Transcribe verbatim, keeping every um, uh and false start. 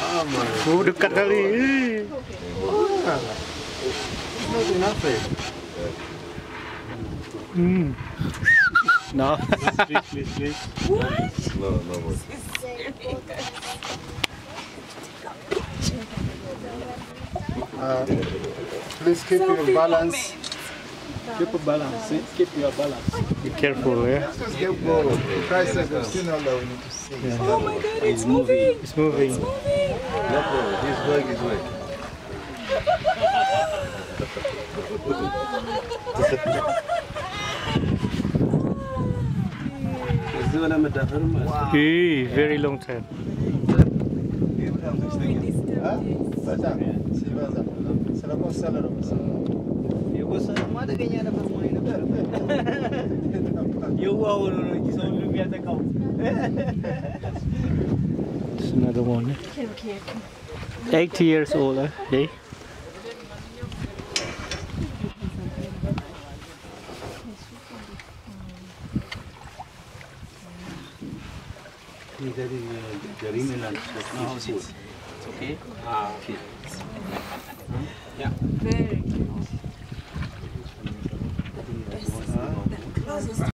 Oh, dekat kali. Not enough. Hmm. No. Please, please, please. What? No, no more. Uh, please keep your balance. Keep a balance. See? Keep your balance. Be careful, yeah. Just get bored. Christ has seen all that we need to see. Yeah. Oh my God, it's moving. It's moving. It's moving. No problem. He's going his way. Wow. Hey, very long time. Mana kayaknya ada permainan baru. Yo wow, no, no, kita belum biasa kau. It's another one. Okay, okay, okay. eighty years old, eh? Okay. It's okay. Ah, okay. Yeah. Very close. Closest.